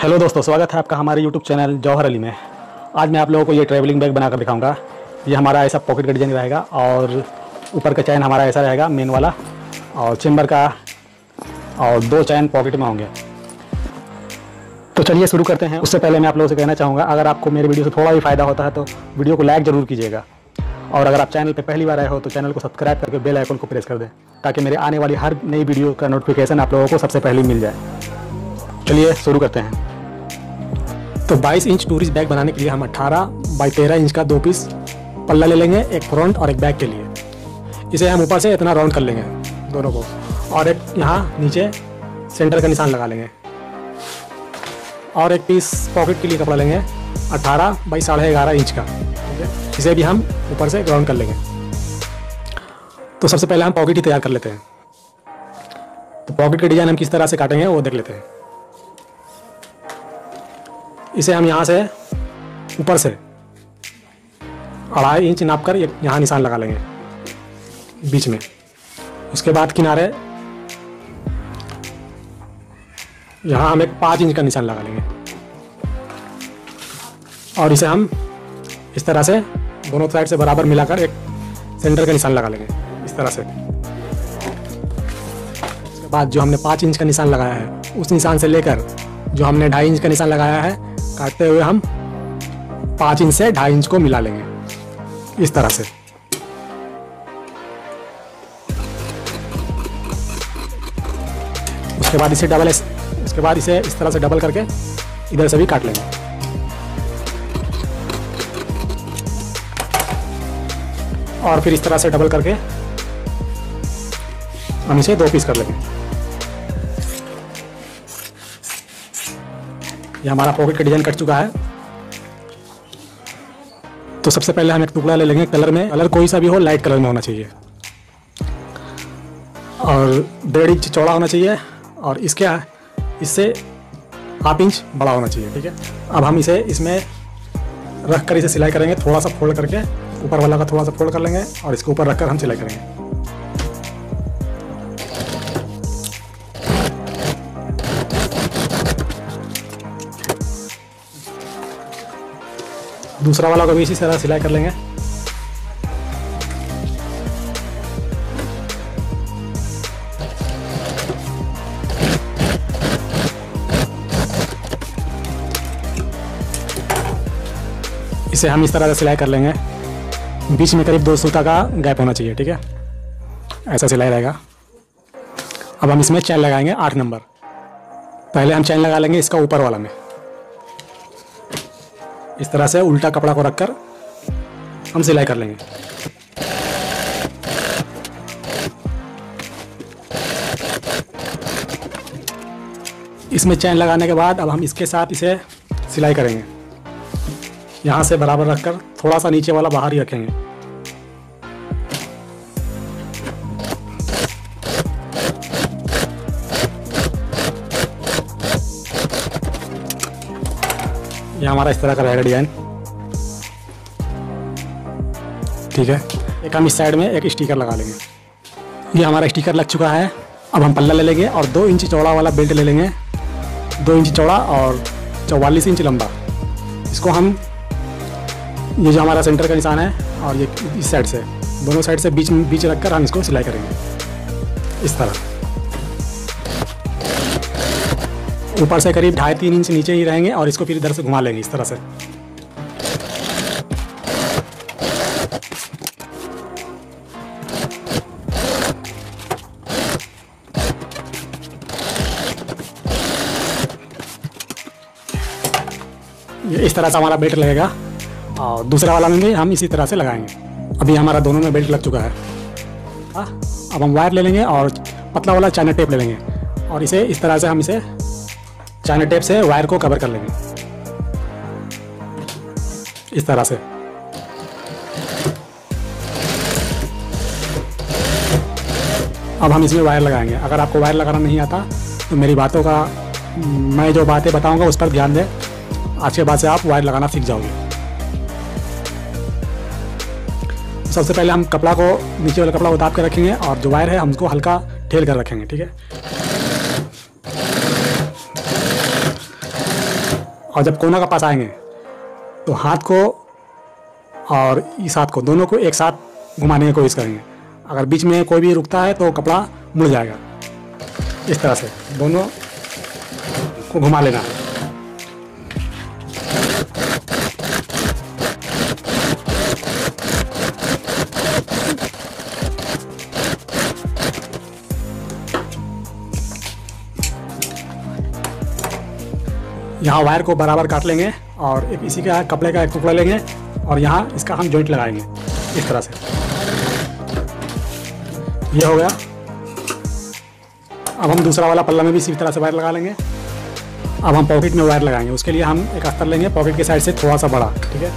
Hello दोस्तों, स्वागत है आपका हमारे यूट्यूब चैनल जौहर अली में। आज मैं आप लोगों को ये ट्रैवलिंग बैग बनाकर दिखाऊंगा। ये हमारा ऐसा पॉकेट का डिजाइन रहेगा और ऊपर का चैन हमारा ऐसा रहेगा मेन वाला, और चेम्बर का, और 2 चैन पॉकेट में होंगे। तो चलिए शुरू करते हैं। उससे पहले मैं आप लोगों से कहना चाहूँगा, अगर आपको मेरे वीडियो से थोड़ा भी फ़ायदा होता है तो वीडियो को लाइक ज़रूर कीजिएगा, और अगर आप चैनल पर पहली बार आए हो तो चैनल को सब्सक्राइब करके बेल आइकन को प्रेस कर दें, ताकि मेरे आने वाली हर नई वीडियो का नोटिफिकेशन आप लोगों को सबसे पहले मिल जाए। चलिए शुरू करते हैं। तो 22 इंच टूरिस्ट बैग बनाने के लिए हम 18 बाई 13 इंच का 2 पीस पल्ला ले लेंगे, एक फ्रंट और एक बैक के लिए। इसे हम ऊपर से इतना राउंड कर लेंगे दोनों को, और एक यहाँ नीचे सेंटर का निशान लगा लेंगे। और एक पीस पॉकेट के लिए कपड़ा लेंगे 18 बाई 11.5 इंच का, ठीक है। इसे भी हम ऊपर से राउंड कर लेंगे। तो सबसे पहले हम पॉकेट ही तैयार कर लेते हैं। तो पॉकेट का डिज़ाइन हम किस तरह से काटेंगे वो देख लेते हैं। इसे हम यहाँ से ऊपर से 2.5 इंच नाप कर यहाँ निशान लगा लेंगे बीच में। उसके बाद किनारे यहाँ हम एक 5 इंच का निशान लगा लेंगे, और इसे हम इस तरह से दोनों साइड से बराबर मिलाकर एक सेंटर का निशान लगा लेंगे इस तरह से। उसके बाद जो हमने 5 इंच का निशान लगाया है, उस निशान से लेकर जो हमने 2.5 इंच का निशान लगाया है, काटते हुए हम 5 इंच से 2.5 इंच को मिला लेंगे इस तरह से। उसके बाद इसे इस तरह से डबल करके इधर से भी काट लेंगे। और फिर इस तरह से डबल करके हम इसे 2 पीस कर लेंगे। ये हमारा पॉकेट का डिजाइन कट चुका है। तो सबसे पहले हम एक टुकड़ा ले लेंगे कलर में। कलर कोई सा भी हो, लाइट कलर में होना चाहिए, और 1.5 इंच चौड़ा होना चाहिए, और इससे 1/2 इंच बड़ा होना चाहिए, ठीक है। अब हम इसे इसमें रख कर इसे सिलाई करेंगे, थोड़ा सा फोल्ड करके, ऊपर वाला का थोड़ा सा फोल्ड कर लेंगे और इसके ऊपर रखकर हम सिलाई करेंगे। दूसरा वाला को भी इसी तरह सिलाई कर लेंगे। इसे हम इस तरह से सिलाई कर लेंगे। बीच में करीब 2 सूता का गैप होना चाहिए, ठीक है। ऐसा सिलाई रहेगा। अब हम इसमें चैन लगाएंगे 8 नंबर। पहले हम चैन लगा लेंगे इसका ऊपर वाला में, इस तरह से उल्टा कपड़ा को रखकर हम सिलाई कर लेंगे। इसमें चैन लगाने के बाद अब हम इसके साथ इसे सिलाई करेंगे। यहाँ से बराबर रखकर थोड़ा सा नीचे वाला बाहर ही रखेंगे। ये हमारा इस तरह का रहेगा डिजाइन, ठीक है। एक हम इस साइड में एक स्टिकर लगा लेंगे। ये हमारा स्टिकर लग चुका है। अब हम पल्ला ले लेंगे और 2 इंच चौड़ा वाला बेल्ट ले लेंगे, 2 इंच चौड़ा और 44 इंच लंबा। इसको हम, ये जो हमारा सेंटर का निशान है और ये इस साइड से, दोनों साइड से बीच रखकर हम इसको सिलाई करेंगे इस तरह। ऊपर से करीब 2.5-3 इंच नीचे ही रहेंगे, और इसको फिर इधर से घुमा लेंगे इस तरह से। ये इस तरह से हमारा बेल्ट लगेगा, और दूसरा वाला में भी हम इसी तरह से लगाएंगे। अभी हमारा दोनों में बेल्ट लग चुका है। अब हम वायर ले लेंगे और पतला वाला चाइना टेप ले लेंगे, और इसे इस तरह से हम इसे चाइना टेप से वायर को कवर कर लेंगे इस तरह से। अब हम इसमें वायर लगाएंगे। अगर आपको वायर लगाना नहीं आता तो मेरी बातों का, मैं जो बातें बताऊंगा उस पर ध्यान दें। आज के बाद से आप वायर लगाना सीख जाओगे। सबसे पहले हम कपड़ा को, नीचे वाला कपड़ा उतार के रखेंगे, और जो वायर है हम उसको हल्का ठेल कर रखेंगे, ठीक है। और जब कोना का पास आएंगे तो हाथ को और इस हाथ को दोनों को एक साथ घुमाने की कोशिश करेंगे। अगर बीच में कोई भी रुकता है तो कपड़ा मुड़ जाएगा। इस तरह से दोनों को घुमा लेना है। यहाँ वायर को बराबर काट लेंगे और एक इसी का कपड़े का एक टुकड़ा लेंगे और यहाँ इसका हम जॉइंट लगाएंगे इस तरह से। ये हो गया। अब हम दूसरा वाला पल्ला में भी इसी तरह से वायर लगा लेंगे। अब हम पॉकेट में वायर लगाएंगे। उसके लिए हम एक अस्तर लेंगे पॉकेट के साइड से थोड़ा सा बड़ा, ठीक है।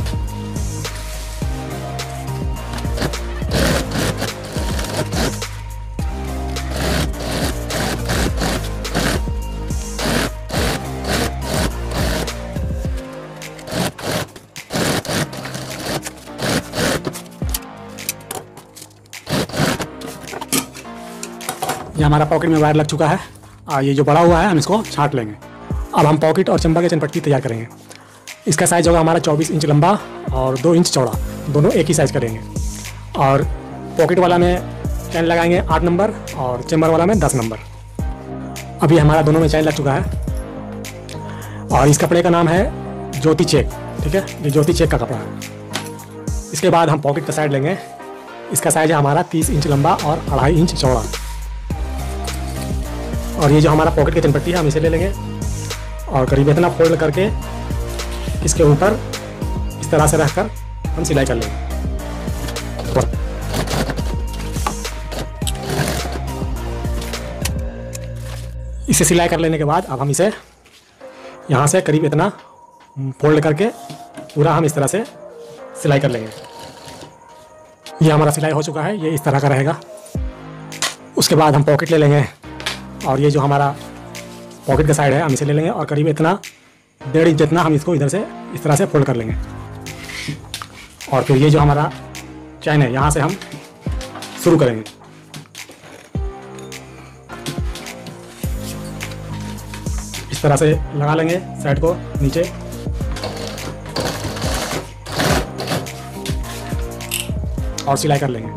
ये हमारा पॉकेट में वायर लग चुका है। ये जो बड़ा हुआ है हम इसको छांट लेंगे। अब हम पॉकेट और चेम्बर के चैनपट्टी तैयार करेंगे। इसका साइज़ होगा हमारा 24 इंच लंबा और 2 इंच चौड़ा, दोनों एक ही साइज़ करेंगे। और पॉकेट वाला में चैन लगाएंगे 8 नंबर और चेम्बर वाला में 10 नंबर। अभी हमारा दोनों में चैन लग चुका है और इस कपड़े का नाम है ज्योति चेक, ठीक है। ये ज्योति चेक का कपड़ा है। इसके बाद हम पॉकेट का साइड लेंगे। इसका साइज़ है हमारा 30 इंच लंबा और 2.5 इंच चौड़ा। और ये जो हमारा पॉकेट की चनपट्टी है हम इसे ले लेंगे और करीब इतना फोल्ड करके इसके ऊपर इस तरह से रखकर हम सिलाई कर लेंगे। इसे सिलाई कर लेने के बाद अब हम इसे यहाँ से करीब इतना फोल्ड करके पूरा हम इस तरह से सिलाई कर लेंगे। ये हमारा सिलाई हो चुका है, ये इस तरह का रहेगा। उसके बाद हम पॉकेट ले लेंगे और ये जो हमारा पॉकेट का साइड है हम इसे ले लेंगे और करीब इतना 1.5 इंच जितना हम इसको इधर से इस तरह से फोल्ड कर लेंगे। और फिर ये जो हमारा चैन है यहाँ से हम शुरू करेंगे। इस तरह से लगा लेंगे साइड को नीचे और सिलाई कर लेंगे।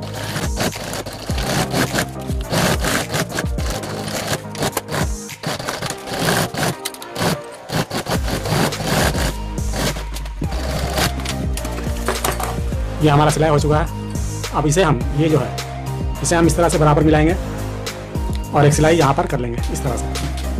ये हमारा सिलाई हो चुका है। अब इसे हम ये जो है इसे हम इस तरह से बराबर मिलाएंगे और एक सिलाई यहाँ पर कर लेंगे इस तरह से।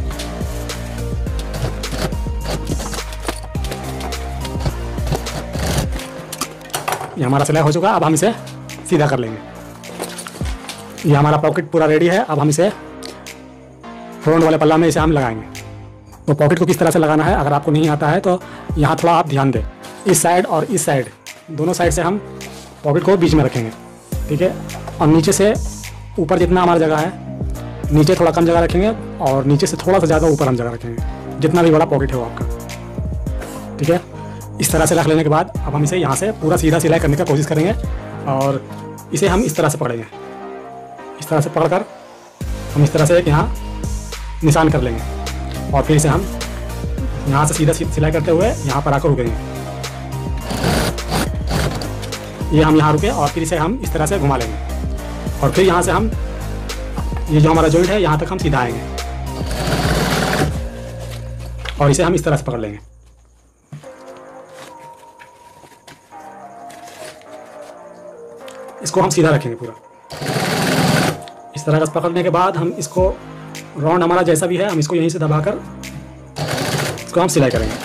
ये हमारा सिलाई हो चुका है। अब हम इसे सीधा कर लेंगे। ये हमारा पॉकेट पूरा रेडी है। अब हम इसे फ्रंट वाले पल्ला में इसे हम लगाएंगे। तो पॉकेट को किस तरह से लगाना है अगर आपको नहीं आता है तो यहाँ थोड़ा आप ध्यान दें। इस साइड और इस साइड दोनों साइड से हम पॉकेट को बीच में रखेंगे, ठीक है। और नीचे से ऊपर जितना हमारा जगह है नीचे थोड़ा कम जगह रखेंगे और नीचे से थोड़ा सा ज़्यादा ऊपर हम जगह रखेंगे, जितना भी बड़ा पॉकेट है वो आपका, ठीक है। इस तरह से रख लेने के बाद अब हम इसे यहाँ से पूरा सीधा सिलाई करने की कोशिश करेंगे और इसे हम इस तरह से पकड़ेंगे। इस तरह से पकड़कर हम इस तरह से एक यहाँ निशान कर लेंगे और फिर इसे हम यहाँ से सीधा सिलाई करते हुए यहाँ पर आकर रुकेंगे। ये हम यहाँ रुके और फिर इसे हम इस तरह से घुमा लेंगे और फिर यहाँ से हम ये जो हमारा जॉइंट है यहाँ तक हम सीधा आएंगे और इसे हम इस तरह से पकड़ लेंगे। इसको हम सीधा रखेंगे पूरा। इस तरह का पकड़ने के बाद हम इसको राउंड हमारा जैसा भी है हम इसको यहीं से दबाकर इसको हम सिलाई करेंगे।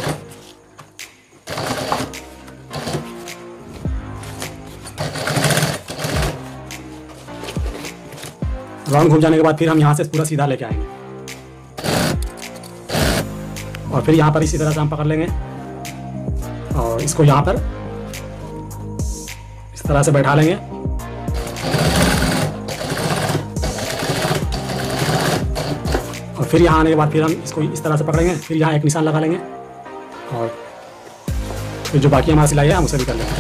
राउंड घूम जाने के बाद फिर हम यहाँ से पूरा सीधा लेके आएंगे और फिर यहाँ पर इसी तरह से हम पकड़ लेंगे और इसको यहाँ पर इस तरह से बैठा लेंगे और फिर यहाँ आने के बाद फिर हम इसको इस तरह से पकड़ेंगे। फिर यहाँ एक निशान लगा लेंगे और फिर जो बाकी हमारा सिलाई है हम उसे भी कर लेंगे।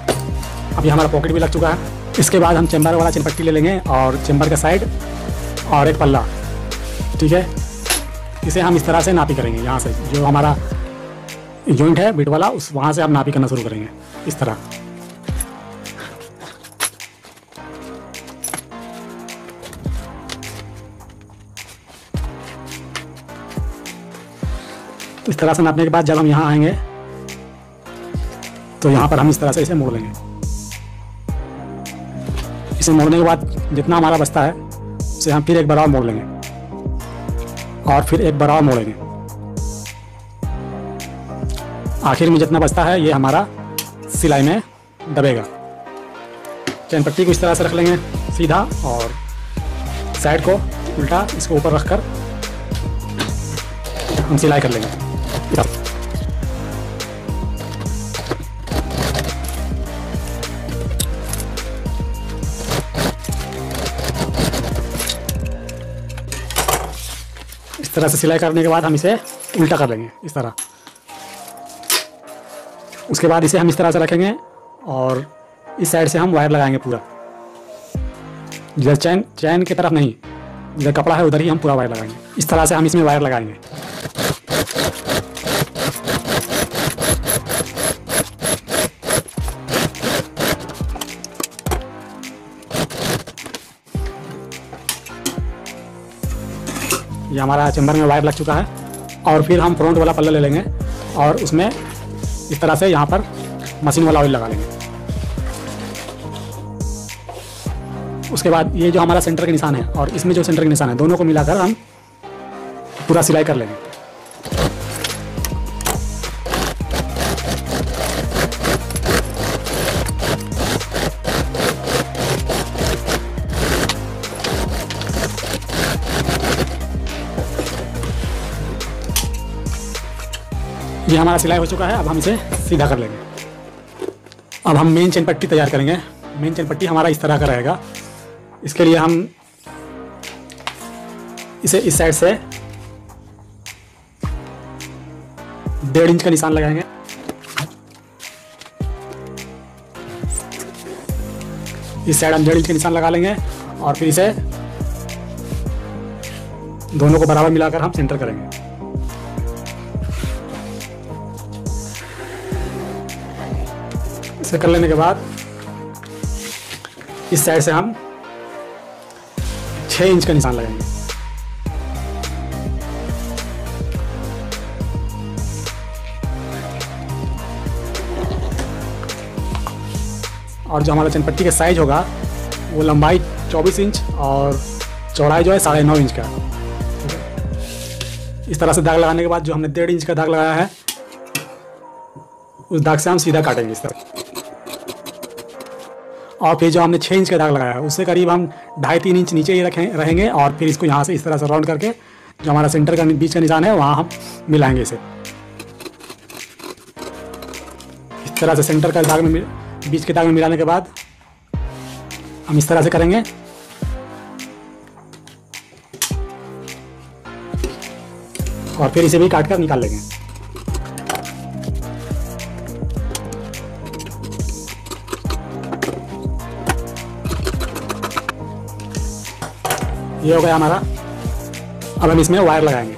अभी हमारा पॉकेट भी लग चुका है। इसके बाद हम चेम्बर वाला चनपट्टी ले लेंगे और चेम्बर का साइड और एक पल्ला, ठीक है। इसे हम इस तरह से नापी करेंगे, यहाँ से जो हमारा जॉइंट है बिट वाला, उस वहाँ से हम नापी करना शुरू करेंगे इस तरह। इस तरह से नापने के बाद जब हम यहाँ आएंगे तो यहाँ पर हम इस तरह से इसे मोड़ लेंगे। इसे मोड़ने के बाद जितना हमारा बचता है उसे हम फिर एक बार और मोड़ लेंगे और फिर एक बार और मोड़ेंगे। आखिर में जितना बचता है ये हमारा सिलाई में दबेगा। चैन पट्टी को इस तरह से रख लेंगे सीधा और साइड को उल्टा इसको ऊपर रखकर हम सिलाई कर लेंगे। इस तरह से सिलाई करने के बाद हम इसे उल्टा कर लेंगे इस तरह। उसके बाद इसे हम इस तरह से रखेंगे और इस साइड से हम वायर लगाएंगे पूरा, जिधर चैन की तरफ नहीं, जिधर कपड़ा है उधर ही हम पूरा वायर लगाएंगे। इस तरह से हम इसमें वायर लगाएंगे। ये हमारा चेम्बर में वायर लग चुका है और फिर हम फ्रंट वाला पल्ला ले लेंगे और उसमें इस तरह से यहाँ पर मशीन वाला ऑयल लगा लेंगे। उसके बाद ये जो हमारा सेंटर के निशान है और इसमें जो सेंटर के निशान है, दोनों को मिलाकर हम पूरा सिलाई कर लेंगे। ये हमारा सिलाई हो चुका है। अब हम इसे सीधा कर लेंगे। अब हम मेन चेन पट्टी तैयार करेंगे। मेन चेन पट्टी हमारा इस तरह का रहेगा। इसके लिए हम इसे इस साइड से 1.5 इंच का निशान लगाएंगे। इस साइड हम 1.5 इंच का निशान लगा लेंगे और फिर इसे दोनों को बराबर मिलाकर हम सेंटर करेंगे। इसे कर लेने के बाद इस साइड से हम 6 इंच का निशान लगाएंगे। और जो हमारा चैन पट्टी का साइज होगा वो लंबाई 24 इंच और चौड़ाई जो है 9.5 इंच का। इस तरह से दाग लगाने के बाद जो हमने 1.5 इंच का दाग लगाया है उस दाग से हम सीधा काटेंगे इस तरह। और फिर जो हमने 6 इंच का दाग लगाया है उससे करीब हम 2.5-3 इंच नीचे ही रहेंगे और फिर इसको यहाँ से इस तरह से राउंड करके जो हमारा सेंटर का बीच का निशान है वहाँ हम मिलाएंगे इसे। इस तरह से सेंटर का दाग में बीच के दाग में मिलाने के बाद हम इस तरह से करेंगे। और फिर इसे भी काट कर निकाल लेंगे। ये हो गया हमारा। अब हम इसमें वायर लगाएंगे।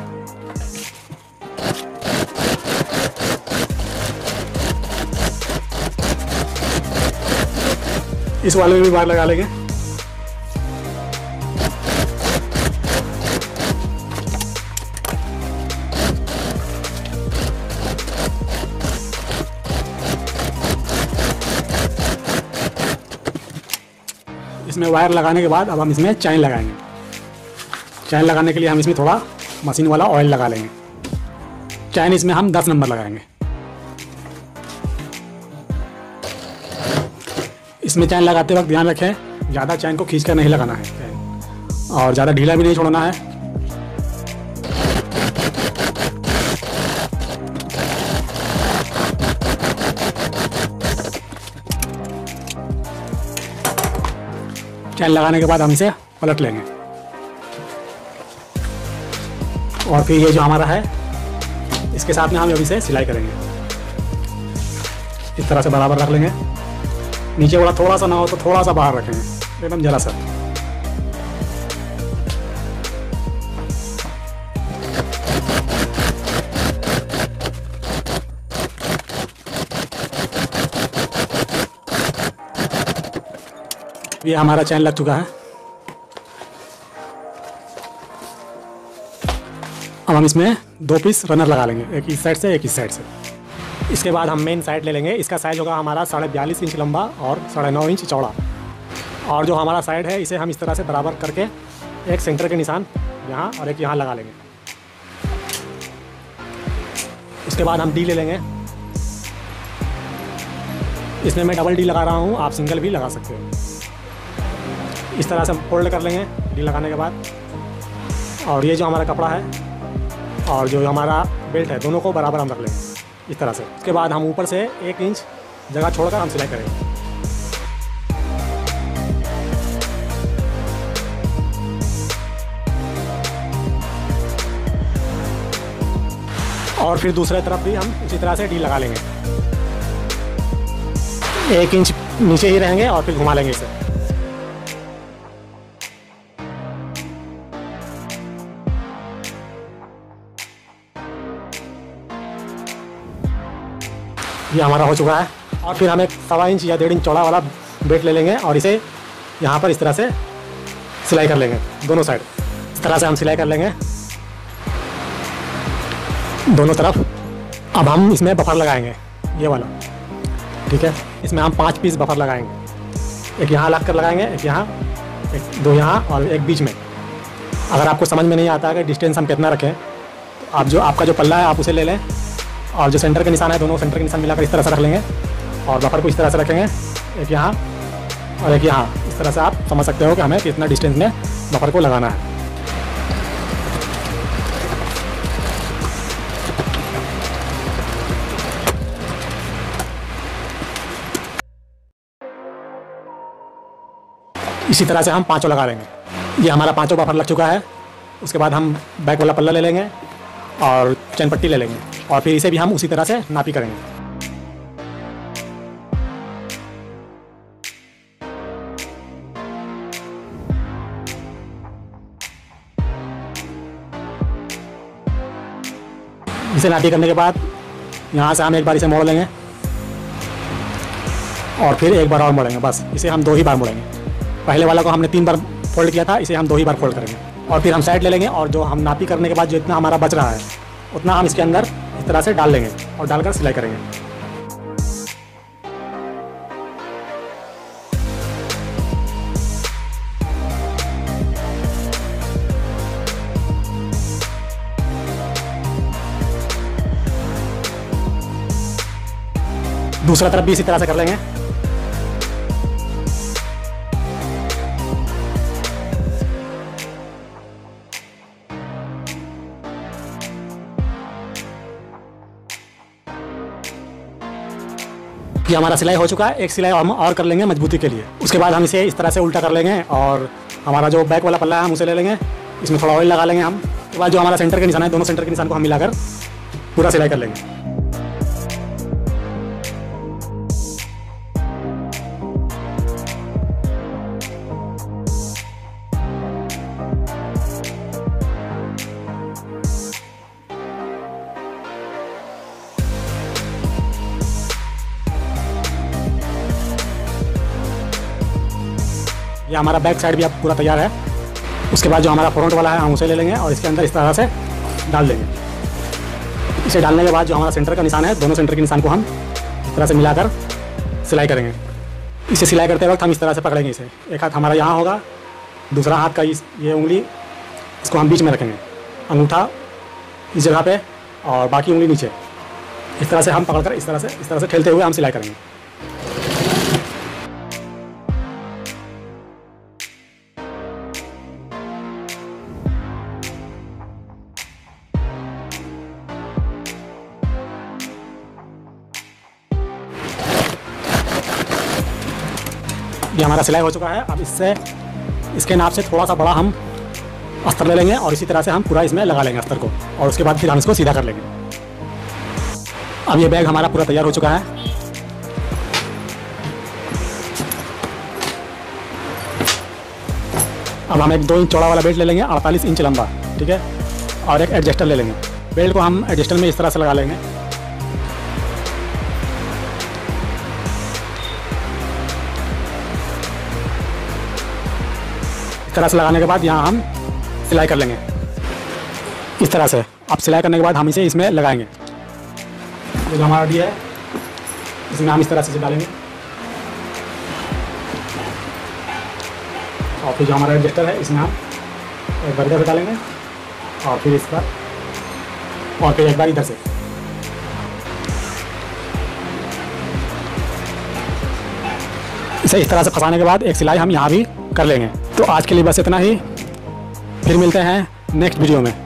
इस वाले में भी वायर लगा लेंगे। इसमें वायर लगाने के बाद अब हम इसमें चैन लगाएंगे। चैन लगाने के लिए हम इसमें थोड़ा मशीन वाला ऑयल लगा लेंगे। चैन इसमें हम 10 नंबर लगाएंगे। इसमें चैन लगाते वक्त ध्यान रखें ज़्यादा चैन को खींच कर नहीं लगाना है चैन, और ज़्यादा ढीला भी नहीं छोड़ना है। चैन लगाने के बाद हम इसे पलट लेंगे और फिर ये जो हमारा है इसके साथ में हम अभी इसे सिलाई करेंगे। इस तरह से बराबर रख लेंगे। नीचे वाला थोड़ा सा ना हो तो थोड़ा सा बाहर रखेंगे, एकदम जरा सा। ये हमारा चैन लग चुका है। अब हम इसमें 2 पीस रनर लगा लेंगे, एक इस साइड से एक इस साइड से। इसके बाद हम मेन साइड ले लेंगे। इसका साइज़ होगा हमारा 42.5 इंच लंबा और 9.5 इंच चौड़ा। और जो हमारा साइड है इसे हम इस तरह से बराबर करके एक सेंटर के निशान यहाँ और एक यहाँ लगा लेंगे। उसके बाद हम डी ले लेंगे। इसमें मैं डबल डी लगा रहा हूँ, आप सिंगल भी लगा सकते हो। इस तरह से हम फोल्ड कर लेंगे डी लगाने के बाद। और ये जो हमारा कपड़ा है और जो हमारा बेल्ट है दोनों को बराबर हम रख लेंगे इस तरह से। उसके बाद हम ऊपर से 1 इंच जगह छोड़कर हम सिलाई करेंगे। और फिर दूसरे तरफ भी हम इसी तरह से डी लगा लेंगे। 1 इंच नीचे ही रहेंगे और फिर घुमा लेंगे इसे। ये हमारा हो चुका है। और फिर हम एक 1.25 इंच या 1.5 इंच चौड़ा वाला बेल्ट ले लेंगे और इसे यहाँ पर इस तरह से सिलाई कर लेंगे दोनों साइड। इस तरह से हम सिलाई कर लेंगे दोनों तरफ। अब हम इसमें बफर लगाएंगे, ये वाला, ठीक है। इसमें हम 5 पीस बफर लगाएंगे। एक यहाँ लग कर लगाएंगे, एक यहाँ, एक 2 यहाँ और एक बीच में। अगर आपको समझ में नहीं आता है कि डिस्टेंस हम कितना रखें, तो आप जो आपका जो पल्ला है आप उसे ले लें और जो सेंटर के निशान है दोनों सेंटर के निशान मिलाकर इस तरह से रख लेंगे और बफर को इस तरह से रखेंगे, एक यहाँ और एक यहाँ। इस तरह से आप समझ सकते हो कि हमें कितना डिस्टेंस में बफर को लगाना है। इसी तरह से हम 5 लगा लेंगे। ये हमारा 5 बफर लग चुका है। उसके बाद हम बैक वाला पल्ला ले लेंगे और चैन पट्टी ले लेंगे और फिर इसे भी हम उसी तरह से नापी करेंगे। इसे नापी करने के बाद यहाँ से हम एक बार इसे मोड़ लेंगे और फिर एक बार और मोड़ेंगे। बस इसे हम 2 ही बार मोड़ेंगे। पहले वाला को हमने 3 बार फोल्ड किया था, इसे हम 2 ही बार फोल्ड करेंगे। और फिर हम साइड ले लेंगे और जो हम नापी करने के बाद जो इतना हमारा बच रहा है उतना हम इसके अंदर इस तरह से डाल लेंगे और डालकर सिलाई करेंगे। दूसरा तरफ भी इसी तरह से कर लेंगे। ये हमारा सिलाई हो चुका है। एक सिलाई हम और कर लेंगे मजबूती के लिए। उसके बाद हम इसे इस तरह से उल्टा कर लेंगे और हमारा जो बैक वाला पल्ला है हम उसे ले लेंगे। इसमें थोड़ा ऑयल लगा लेंगे हम। उसके बाद जो हमारा सेंटर के निशान है दोनों सेंटर के निशान को हम मिलाकर पूरा सिलाई कर लेंगे। ये हमारा बैक साइड भी अब पूरा तैयार है। उसके बाद जो हमारा फ्रंट वाला है हम उसे ले लेंगे और इसके अंदर इस तरह से डाल देंगे। इसे डालने के बाद जो हमारा सेंटर का निशान है दोनों सेंटर के निशान को हम इस तरह से मिलाकर सिलाई करेंगे। इसे सिलाई करते वक्त हम इस तरह से पकड़ेंगे इसे। एक हाथ हमारा यहाँ होगा, दूसरा हाथ का ये उंगली इसको हम बीच में रखेंगे, अंगूठा इस जगह पे और बाकी उंगली नीचे। इस तरह से हम पकड़कर इस तरह से ठेलते हुए हम सिलाई करेंगे। ये हमारा सिलाई हो चुका है। अब इसके नाप से थोड़ा सा बड़ा हम अस्तर ले लेंगे और इसी तरह से हम पूरा इसमें लगा लेंगे अस्तर को और उसके बाद फिर हम इसको सीधा कर लेंगे। अब ये बैग हमारा पूरा तैयार हो चुका है। अब हम एक 2 इंच चौड़ा वाला बेल्ट ले लेंगे, 48 इंच लंबा, ठीक है। और एक एडजस्टर ले लेंगे। बेल्ट को हम एडजस्टर में इस तरह से लगा लेंगे। तरह से लगाने के बाद यहाँ हम सिलाई कर लेंगे इस तरह से। अब सिलाई करने के बाद हम इसे इसमें लगाएंगे। जो हमारा डी है इसमें हम इस तरह से डालेंगे, और फिर जो हमारा एडजस्टर है इसमें हम एक बार इधर से डालेंगे और फिर इस पर, और फिर एक बार इधर से। इसे इस तरह से फंसाने के बाद एक सिलाई हम यहाँ भी कर लेंगे। तो आज के लिए बस इतना ही, फिर मिलते हैं नेक्स्ट वीडियो में।